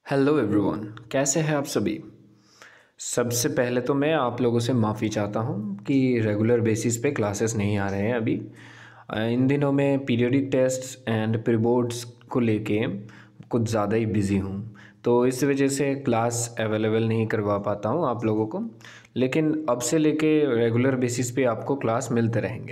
Hello everyone, कैसे हैं आप सभी। सबसे पहले तो मैं आप लोगों से माफ़ी चाहता हूं कि रेगुलर बेसिस पे क्लासेस नहीं आ रहे हैं अभी। इन दिनों में periodic tests and pre boards को लेके कुछ ज़्यादा ही बिज़ी हूं, तो इस वजह से क्लास अवेलेबल नहीं करवा पाता हूं आप लोगों को। लेकिन अब से लेके रेगुलर बेसिस पे आपको क्लास मिलते रहेंगे।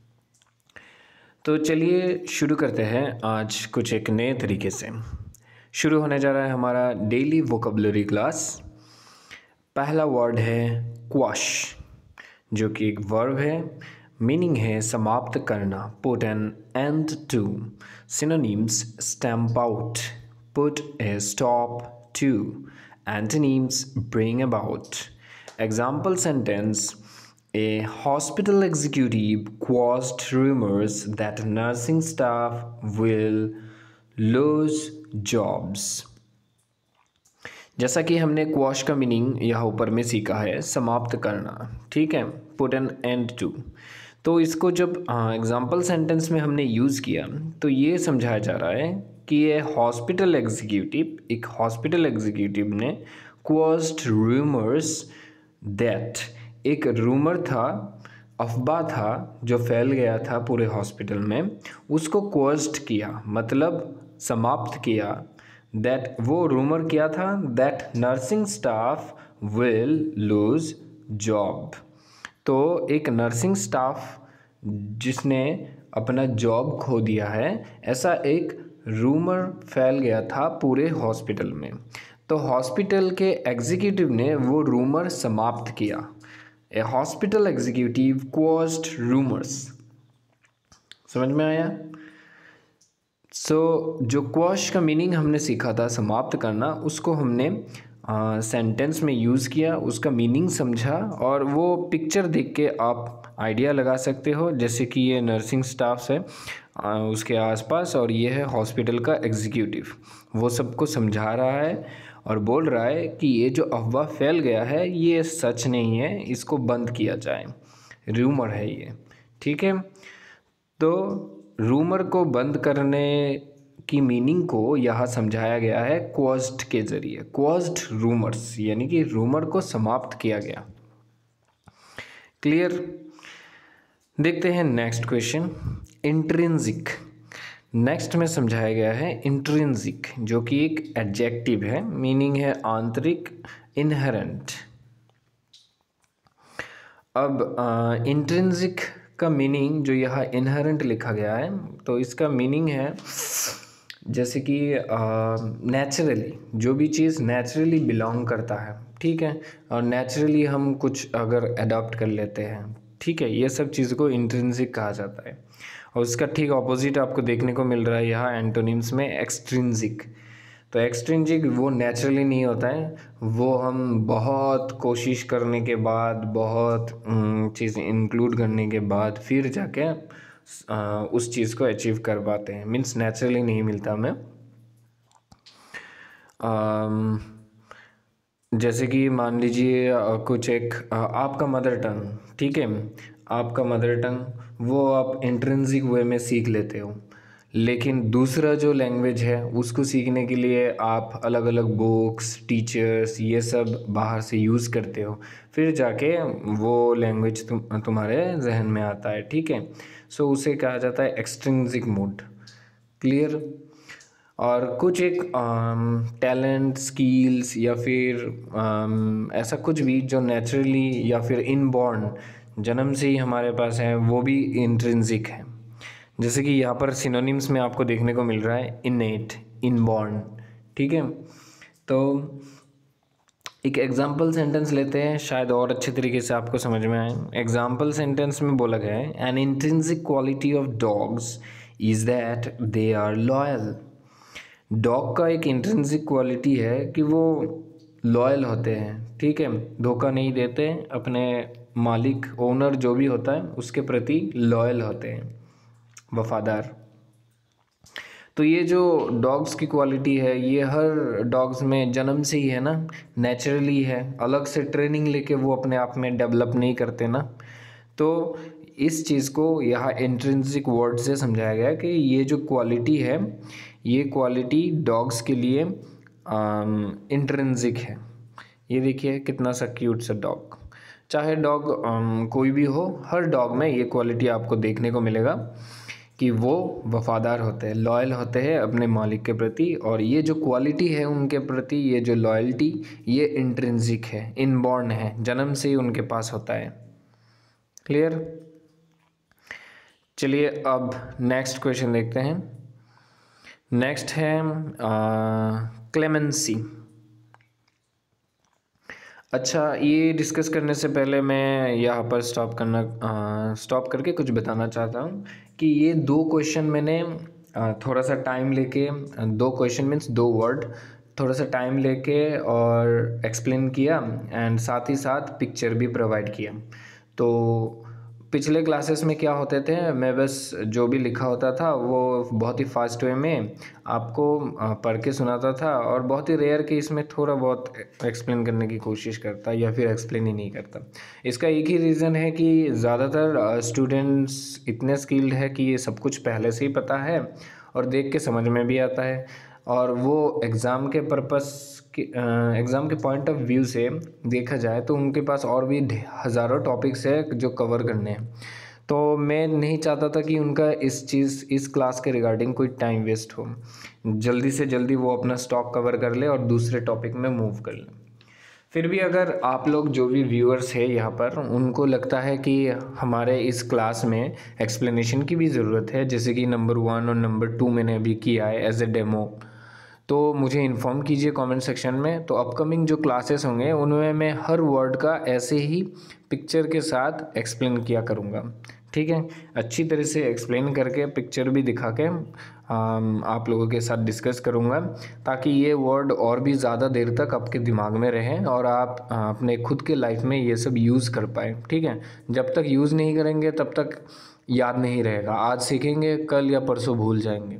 तो चलिए शुरू करते हैं आज कुछ एक नए तरीके से। शुरू होने जा रहा है हमारा डेली वोकेबलरी क्लास। पहला वर्ड है क्वॉश, जो कि एक वर्ब है। मीनिंग है समाप्त करना, put an end to. Synonyms stamp out, put a stop to. Antonyms bring about. Example sentence: A hospital executive quashed rumors that nursing staff will lose jobs। जैसा कि हमने क्वॉश का मीनिंग यहाँ ऊपर में सीखा है, समाप्त करना, ठीक है, पुट एन एंड टू। तो इसको जब एग्जाम्पल सेंटेंस में हमने यूज़ किया तो ये समझाया जा रहा है कि ये एक हॉस्पिटल एग्जीक्यूटिव ने क्वॉस्ड रूमर्स दैट, एक रूमर था, अफवाह था जो फैल गया था पूरे हॉस्पिटल में, उसको क्वॉस्ड किया मतलब समाप्त किया। दैट, वो रूमर क्या था, that nursing staff will lose job. तो एक नर्सिंग स्टाफ जिसने अपना जॉब खो दिया है, ऐसा एक रूमर फैल गया था पूरे हॉस्पिटल में। तो हॉस्पिटल के एग्जीक्यूटिव ने वो रूमर समाप्त किया। A hospital executive quashed rumours. समझ में आया। जो क्वॉश का मीनिंग हमने सीखा था समाप्त करना, उसको हमने सेंटेंस में यूज़ किया, उसका मीनिंग समझा, और वो पिक्चर देख के आप आइडिया लगा सकते हो। जैसे कि ये नर्सिंग स्टाफ्स है उसके आसपास, और ये है हॉस्पिटल का एग्जीक्यूटिव। वो सबको समझा रहा है और बोल रहा है कि ये जो अफवाह फैल गया है ये सच नहीं है, इसको बंद किया जाए, रूमर है ये, ठीक है। तो रूमर को बंद करने की मीनिंग को यहाँ समझाया गया है क्वॉस्ड के ज़रिए। क्वॉस्ड रूमर्स यानी कि रूमर को समाप्त किया गया। क्लियर। देखते हैं नेक्स्ट क्वेश्चन, इंट्रिंसिक। नेक्स्ट में समझाया गया है इंट्रिंसिक, जो कि एक एडजेक्टिव है, मीनिंग है आंतरिक, इनहेरेंट। अब इंट्रिंसिक का मीनिंग जो यहाँ इनहेरेंट लिखा गया है, तो इसका मीनिंग है जैसे कि नेचुरली, जो भी चीज़ नेचुरली बिलोंग करता है, ठीक है, और नेचुरली हम कुछ अगर अडॉप्ट कर लेते हैं, ठीक है, ये सब चीज़ को इंट्रिंसिक कहा जाता है। और उसका ठीक ऑपोजिट आपको देखने को मिल रहा है यहाँ एंटोनिम्स में, एक्सट्रिंसिक। तो एक्सट्रिंसिक वो नेचुरली नहीं होता है, वो हम बहुत कोशिश करने के बाद, बहुत चीज़ इंक्लूड करने के बाद फिर जाके उस चीज़ को अचीव कर पाते हैं। मीन्स नेचुरली नहीं मिलता हमें। जैसे कि मान लीजिए कुछ एक आपका मदर टंग, ठीक है, आपका मदर टंग वो आप इंट्रिंसिक वे में सीख लेते हो, लेकिन दूसरा जो लैंग्वेज है उसको सीखने के लिए आप अलग अलग बुक्स, टीचर्स, ये सब बाहर से यूज़ करते हो, फिर जाके वो लैंग्वेज तुम्हारे जहन में आता है, ठीक है। सो उसे कहा जाता है एक्सट्रिंसिक मोड। क्लियर। और कुछ एक टैलेंट, स्किल्स या फिर ऐसा कुछ भी जो नेचुरली या फिर इनबॉर्न, जन्म से ही हमारे पास है, वो भी इंट्रिंसिक है। जैसे कि यहाँ पर सिनोनिम्स में आपको देखने को मिल रहा है इनेट, इनबॉर्न, ठीक है। तो एक एग्जाम्पल सेंटेंस लेते हैं, शायद और अच्छे तरीके से आपको समझ में आए। एग्जाम्पल सेंटेंस में बोला गया है, an intrinsic quality of dogs is that they are loyal. Dog का एक इंट्रिंसिक क्वालिटी है कि वो लॉयल होते हैं, ठीक है, धोखा नहीं देते, अपने मालिक, ओनर जो भी होता है उसके प्रति लॉयल होते हैं, वफादार। तो ये जो डॉग्स की क्वालिटी है ये हर डॉग्स में जन्म से ही है ना, नेचुरली है, अलग से ट्रेनिंग लेके वो अपने आप में डेवलप नहीं करते ना। तो इस चीज़ को यहाँ इंट्रिंसिक वर्ड से समझाया गया कि ये जो क्वालिटी है, ये क्वालिटी डॉग्स के लिए इंट्रिंसिक है। ये देखिए कितना सा क्यूट सा डॉग। चाहे डॉग कोई भी हो, हर डॉग में ये क्वालिटी आपको देखने को मिलेगा कि वो वफ़ादार होते हैं, लॉयल होते हैं अपने मालिक के प्रति। और ये जो क्वालिटी है उनके प्रति, ये जो लॉयल्टी, ये इंट्रिंसिक है, इनबॉर्न है, जन्म से ही उनके पास होता है। क्लियर? चलिए अब नेक्स्ट क्वेश्चन देखते हैं। नेक्स्ट है क्लेमेंसी। अच्छा, ये डिस्कस करने से पहले मैं यहाँ पर स्टॉप करके कुछ बताना चाहता हूँ कि ये 2 क्वेश्चन मैंने थोड़ा सा टाइम लेके, 2 क्वेश्चन मीन्स 2 वर्ड, थोड़ा सा टाइम लेके और एक्सप्लेन किया, एंड साथ ही साथ पिक्चर भी प्रोवाइड किया। तो पिछले क्लासेस में क्या होते थे, मैं बस जो भी लिखा होता था वो बहुत ही फास्ट वे में आपको पढ़ के सुनाता था, और बहुत ही रेयर कि इसमें थोड़ा बहुत एक्सप्लेन करने की कोशिश करता या फिर एक्सप्लेन ही नहीं करता। इसका एक ही रीज़न है कि ज़्यादातर स्टूडेंट्स इतने स्किल्ड है कि ये सब कुछ पहले से ही पता है और देख के समझ में भी आता है, और वो एग्ज़ाम के एग्ज़ाम के पॉइंट ऑफ व्यू से देखा जाए तो उनके पास और भी हज़ारों टॉपिक्स है जो कवर करने हैं। तो मैं नहीं चाहता था कि उनका इस क्लास के रिगार्डिंग कोई टाइम वेस्ट हो। जल्दी से जल्दी वो अपना स्टॉक कवर कर ले और दूसरे टॉपिक में मूव कर ले। फिर भी अगर आप लोग जो भी व्यूअर्स है यहाँ पर, उनको लगता है कि हमारे इस क्लास में एक्सप्लेनेशन की भी ज़रूरत है, जैसे कि नंबर 1 और नंबर 2 मैंने अभी किया है एज ए डेमो, तो मुझे इन्फॉर्म कीजिए कमेंट सेक्शन में। तो अपकमिंग जो क्लासेस होंगे उनमें मैं हर वर्ड का ऐसे ही पिक्चर के साथ एक्सप्लेन किया करूँगा। ठीक है, अच्छी तरह से एक्सप्लेन करके पिक्चर भी दिखा के आप लोगों के साथ डिस्कस करूँगा, ताकि ये वर्ड और भी ज़्यादा देर तक आपके दिमाग में रहें और आप अपने खुद के लाइफ में ये सब यूज़ कर पाएँ। ठीक है, जब तक यूज़ नहीं करेंगे तब तक याद नहीं रहेगा। आज सीखेंगे, कल या परसों भूल जाएंगे।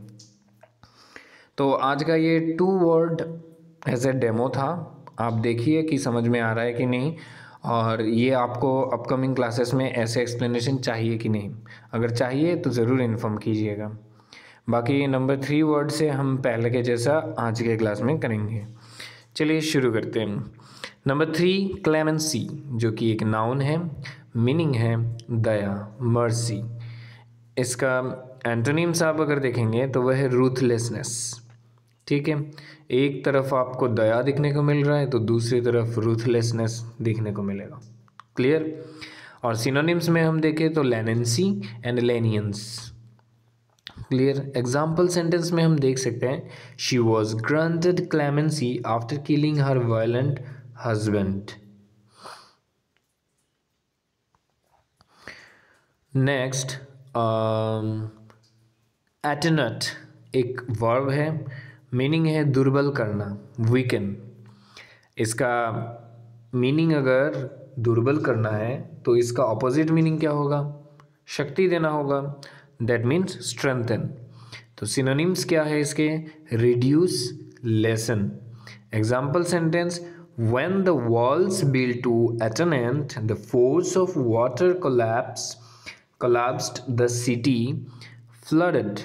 तो आज का ये 2 वर्ड एज ए डेमो था। आप देखिए कि समझ में आ रहा है कि नहीं, और ये आपको अपकमिंग क्लासेस में ऐसे एक्सप्लेनेशन चाहिए कि नहीं। अगर चाहिए तो ज़रूर इन्फॉर्म कीजिएगा। बाकी नंबर 3 वर्ड से हम पहले के जैसा आज के क्लास में करेंगे। चलिए शुरू करते हैं। नंबर 3 क्लेमेंसी, जो कि एक नाउन है, मीनिंग है दया, मर्सी। इसका एंटोनिम्स आप अगर देखेंगे तो वह है रूथलेसनेस। ठीक है, एक तरफ आपको दया दिखने को मिल रहा है तो दूसरी तरफ रूथलेसनेस दिखने को मिलेगा। क्लियर? और सिनोनिम्स में हम देखें तो leniency and lenience. Clear? Example sentence में हम देख सकते हैं, she was granted clemency after killing her violent husband. Next, attenuate एक वर्ब है, मीनिंग है दुर्बल करना, वीकन। इसका मीनिंग अगर दुर्बल करना है तो इसका ऑपोजिट मीनिंग क्या होगा? शक्ति देना होगा, दैट मीन्स स्ट्रेंथन। तो सिनोनिम्स क्या है इसके? Reduce, lessen. Example sentence, when the walls built to Athens, the force of water collapsed the city, flooded.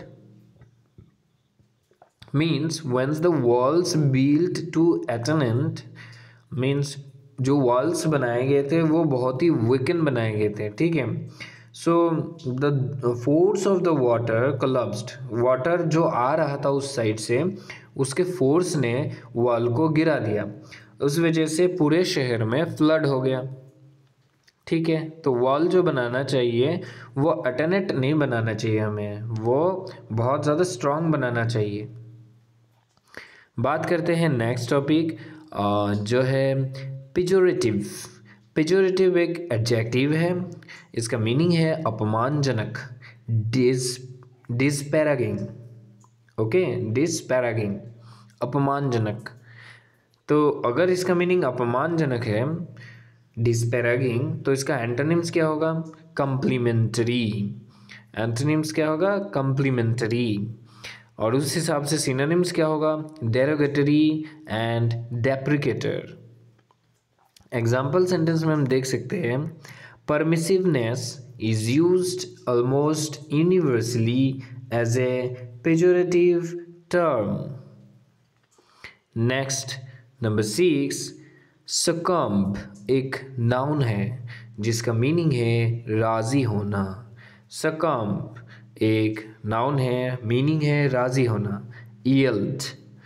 Means when the walls built to Athens means जो वॉल्स बनाए गए थे वो बहुत ही वीकन बनाए गए थे। ठीक है, so the force of the water collapsed, water जो आ रहा था उस साइड से, उसके फोर्स ने वॉल को गिरा दिया, उस वजह से पूरे शहर में फ्लड हो गया। ठीक है, तो वॉल जो बनाना चाहिए वो अटेनेट नहीं बनाना चाहिए हमें, वो बहुत ज़्यादा स्ट्रॉन्ग बनाना चाहिए। बात करते हैं नेक्स्ट टॉपिक, जो है पेजोरेटिव। पेजोरेटिव एक एडजेक्टिव है, इसका मीनिंग है अपमानजनक, डिस्पैरागिंग। ओके, डिस्पैरागिंग, अपमानजनक। तो अगर इसका मीनिंग अपमानजनक है, डिस्पैरागिंग, तो इसका एंटोनिम्स क्या होगा? कम्प्लीमेंट्री। एंटोनिम्स क्या होगा? कम्प्लीमेंट्री। और उस हिसाब से सिनोनिम्स क्या होगा? Derogatory and deprecatory. Example sentence में हम देख सकते हैं, permissiveness is used almost universally as a pejorative term. Next number 6, succumb एक नाउन है जिसका मीनिंग है राज़ी होना। सकम्ब एक नाउन है, मीनिंग है राज़ी होना। यील्ड,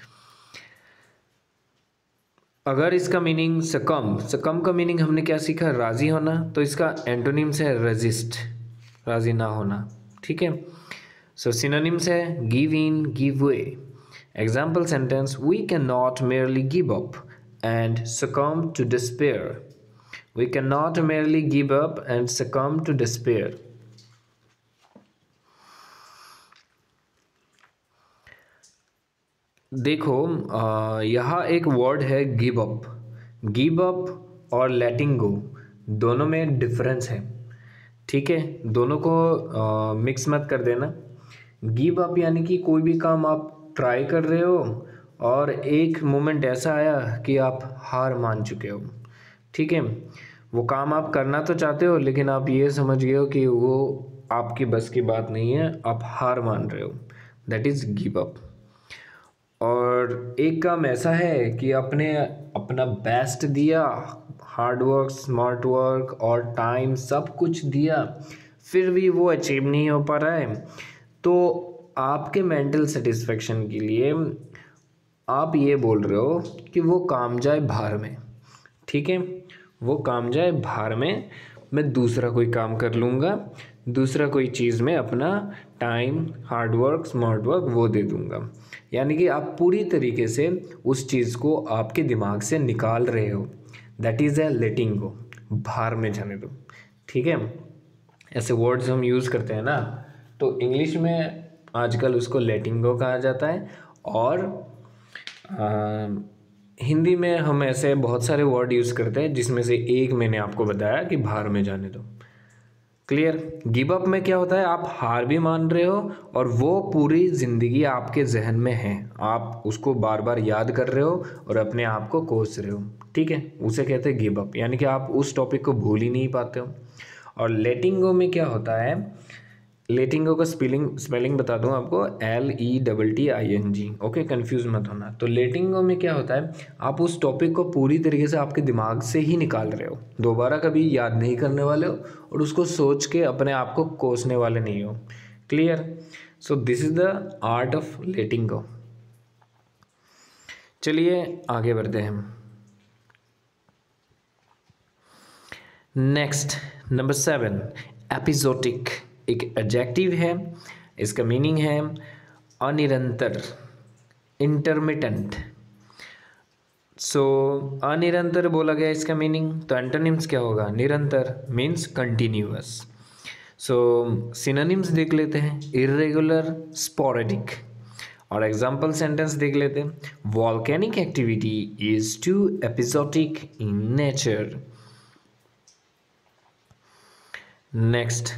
अगर इसका मीनिंग सकम्ब का मीनिंग हमने क्या सीखा, राज़ी होना, तो इसका एंटोनिम्स है रेजिस्ट, राज़ी ना होना। ठीक है, सो सिनोनिम्स है give in, give way. Example sentence, we can not merely give up and succumb to despair. We cannot merely give up and succumb to despair. देखो यहाँ एक वर्ड है गिव अप। गिव अप और लेटिंग गो दोनों में difference है। ठीक है, दोनों को मिक्स मत कर देना। गिव अप यानी कि कोई भी काम आप ट्राई कर रहे हो और एक मोमेंट ऐसा आया कि आप हार मान चुके हो। ठीक है, वो काम आप करना तो चाहते हो लेकिन आप ये समझ गए हो कि वो आपकी बस की बात नहीं है, आप हार मान रहे हो, दैट इज़ गिव अप। और एक काम ऐसा है कि आपने अपना बेस्ट दिया, हार्ड वर्क, स्मार्ट वर्क और टाइम सब कुछ दिया, फिर भी वो अचीव नहीं हो पा रहा है, तो आपके मेंटल सेटिस्फेक्शन के लिए आप ये बोल रहे हो कि वो काम जाए बाहर में। ठीक है, वो काम जाए बाहर में, मैं दूसरा कोई काम कर लूँगा, दूसरा कोई चीज़ में अपना time, hard work, smart work वो दे दूँगा। यानी कि आप पूरी तरीके से उस चीज़ को आपके दिमाग से निकाल रहे हो, दैट इज़ ए लेटिंग गो, बाहर में जाने दो। ठीक है, ऐसे वर्ड्स हम यूज़ करते हैं ना, तो इंग्लिश में आजकल उसको लेटिंग गो कहा जाता है, और हिंदी में हम ऐसे बहुत सारे वर्ड यूज़ करते हैं जिसमें से एक मैंने आपको बताया कि बाहर में जाने दो। क्लियर? गिव अप में क्या होता है, आप हार भी मान रहे हो और वो पूरी ज़िंदगी आपके जहन में है, आप उसको बार बार याद कर रहे हो और अपने आप को कोस रहे हो। ठीक है, उसे कहते हैं गिव अप, यानी कि आप उस टॉपिक को भूल ही नहीं पाते हो। और लेटिंग गो में क्या होता है, लेटिंग गो का स्पेलिंग बता दूं आपको, LETTING। ओके, कंफ्यूज मत होना। तो लेटिंग गो में क्या होता है, आप उस टॉपिक को पूरी तरीके से आपके दिमाग से ही निकाल रहे हो, दोबारा कभी याद नहीं करने वाले हो और उसको सोच के अपने आप को कोसने वाले नहीं हो। Clear? So this is the art of letting go. चलिए आगे बढ़ते हैं। नेक्स्ट नंबर 7, एपिजोटिक एक एडजेक्टिव है, इसका मीनिंग है अनिरंतर, इंटरमिटेंट। सो अनिरंतर बोला गया इसका मीनिंग, तो एंटोनिम्स क्या होगा, निरंतर मीन्स कंटिन्यूअस। सो सिनोनिम्स देख लेते हैं, इर्रेगुलर, स्पोरेडिक। और एग्जाम्पल सेंटेंस देख लेते हैं, volcanic activity is too episodic in nature. Next,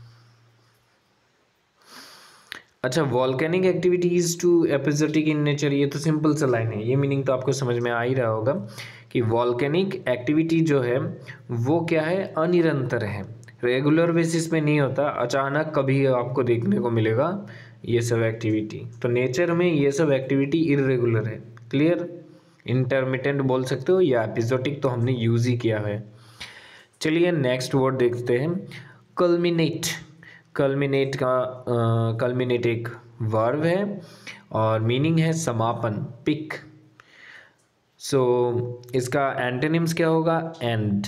अच्छा, volcanic activities too episodic in nature, ये तो सिंपल सा लाइन है, ये मीनिंग तो आपको समझ में आ ही रहा होगा कि वॉल्केनिक एक्टिविटी जो है वो क्या है, अनिरंतर है, रेगुलर बेसिस पे नहीं होता, अचानक कभी आपको देखने को मिलेगा ये सब एक्टिविटी। तो नेचर में ये सब एक्टिविटी इरेगुलर है। क्लियर? इंटरमिटेंट बोल सकते हो या एपिजोटिक तो हमने यूज़ ही किया है। चलिए नेक्स्ट वर्ड देखते हैं, कल्मिनेट। कल्मिनेट एक वर्ब है और मीनिंग है समापन, पिक। सो इसका एंटोनिम्स क्या होगा, एंड।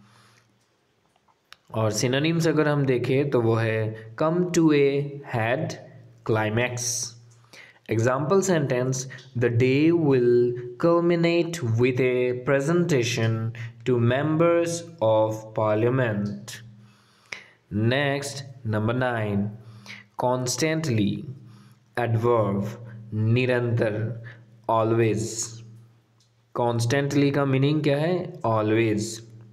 और सिनोनिम्स अगर हम देखें तो वो है come to a head, climax. Example sentence, the day will culminate with a presentation to members of parliament. Next, number 9, constantly, adverb, निरंतर, always। constantly का मीनिंग क्या है, always।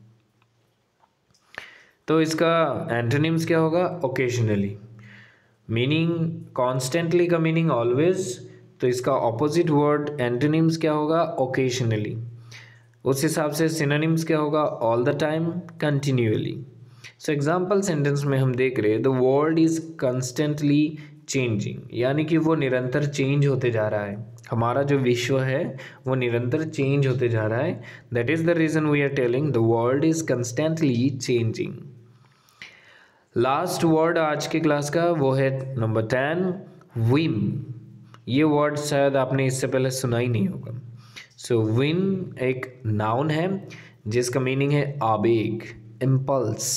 तो इसका एंटोनिम्स क्या होगा, occasionally। मीनिंग कॉन्स्टेंटली का मीनिंग ऑलवेज, तो इसका ऑपोजिट वर्ड एंटोनिम्स क्या होगा, ओकेशनली। उस हिसाब से सिनोनिम्स क्या होगा, all the time, continuously. So example sentence में हम देख रहे हैं, the world is constantly changing, यानी कि वो निरंतर चेंज होते जा रहा है। हमारा जो विश्व है वो निरंतर चेंज होते जा रहा है। That is the reason we are telling the world is constantly changing. Last word आज की क्लास का वो है नंबर 10, विम। ये वर्ड शायद आपने इससे पहले सुना ही नहीं होगा। सो विम एक नाउन है जिसका मीनिंग है आवेग, इम्पल्स।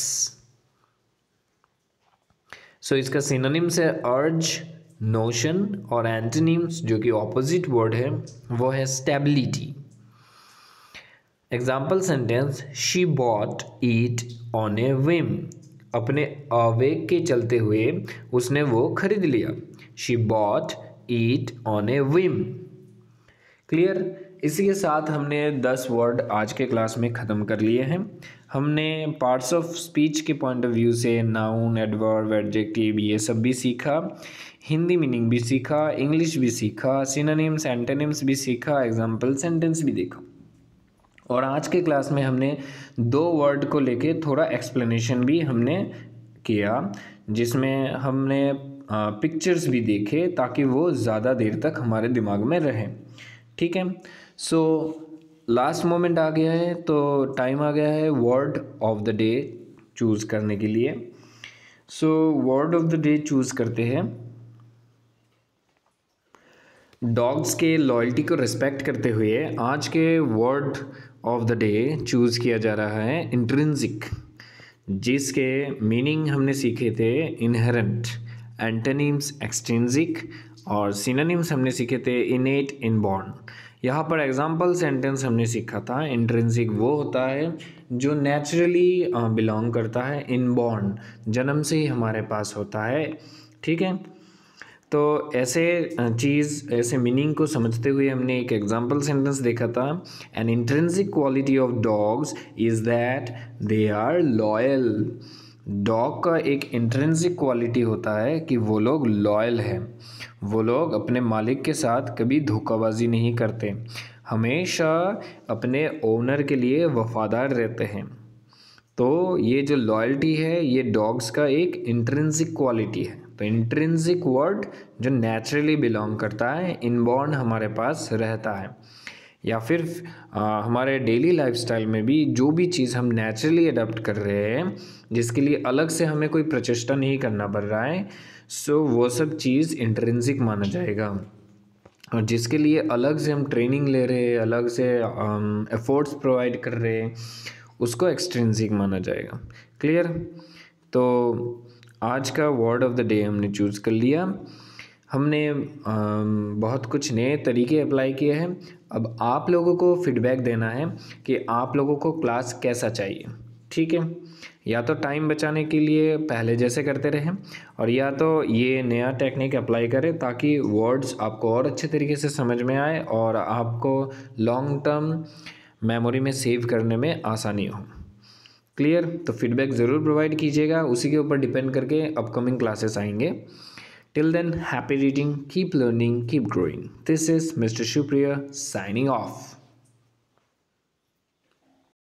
सो इसका सिनोनिम्स है अर्ज, नोशन, और एंटोनिम्स जो कि ऑपोजिट वर्ड है वो है stability. Example sentence, she bought it on a whim. अपने आवेग के चलते हुए उसने वो खरीद लिया। She bought it on a whim. Clear. इसी के साथ हमने 10 वर्ड आज के क्लास में ख़त्म कर लिए हैं। हमने पार्ट्स ऑफ स्पीच के पॉइंट ऑफ व्यू से नाउन, एडवर्ब, एडजेक्टिव ये सब भी सीखा, हिंदी मीनिंग भी सीखा, इंग्लिश भी सीखा, सिनोनिम्स, एंटोनिम्स भी सीखा, एग्जाम्पल सेंटेंस भी देखा। और आज के क्लास में हमने 2 वर्ड को लेके थोड़ा एक्सप्लेनेशन भी हमने किया, जिसमें हमने पिक्चर्स भी देखे ताकि वो ज़्यादा देर तक हमारे दिमाग में रहे। ठीक है। सो लास्ट मोमेंट आ गया है, तो टाइम आ गया है word of the day choose करने के लिए। So word of the day choose करते हैं। डॉग्स के लॉयल्टी को रिस्पेक्ट करते हुए आज के word of the day choose किया जा रहा है इंट्रिंसिक, जिसके मीनिंग हमने सीखे थे इनहेरेंट, एंटोनिम्स एक्सट्रिंसिक, और सिनोनिम्स हमने सीखे थे इनेट, इनबॉर्न। यहाँ पर एग्जाम्पल सेंटेंस हमने सीखा था इंट्रिंसिक वो होता है जो नेचुरली बिलोंग करता है, इनबॉर्न जन्म से ही हमारे पास होता है। ठीक है। तो ऐसे ऐसे मीनिंग को समझते हुए हमने एक एग्जाम्पल सेंटेंस देखा था, an intrinsic quality of dogs is that they are loyal. Dog का एक इंट्रिंसिक क्वालिटी होता है कि वो लोग लॉयल हैं, वो लोग अपने मालिक के साथ कभी धोखाबाजी नहीं करते, हमेशा अपने ओनर के लिए वफादार रहते हैं। तो ये जो लॉयल्टी है ये डॉग्स का एक इंट्रिंसिक क्वालिटी है। तो इंट्रिंसिक वर्ड जो नेचुरली बिलोंग करता है, इनबॉर्न हमारे पास रहता है, या फिर हमारे डेली लाइफस्टाइल में भी जो भी चीज़ हम नेचुरली अडॉप्ट कर रहे हैं, जिसके लिए अलग से हमें कोई प्रचेष्टा नहीं करना पड़ रहा है, सो वो सब चीज़ इंट्रिंसिक माना जाएगा। और जिसके लिए अलग से हम ट्रेनिंग ले रहे हैं, अलग से एफर्ट्स प्रोवाइड कर रहे हैं, उसको एक्सट्रिंसिक माना जाएगा। क्लियर। तो आज का वर्ड ऑफ द डे हमने चूज़ कर लिया। हमने बहुत कुछ नए तरीके अप्लाई किए हैं। अब आप लोगों को फीडबैक देना है कि आप लोगों को क्लास कैसा चाहिए। ठीक है। या तो टाइम बचाने के लिए पहले जैसे करते रहें, और या तो ये नया टेक्निक अप्लाई करें ताकि वर्ड्स आपको और अच्छे तरीके से समझ में आए और आपको लॉन्ग टर्म मेमोरी में सेव करने में आसानी हो। क्लियर। तो फीडबैक ज़रूर प्रोवाइड कीजिएगा, उसी के ऊपर डिपेंड करके अपकमिंग क्लासेस आएंगे। Till then, happy reading, keep learning, keep growing. This is mister Shivapriya signing off.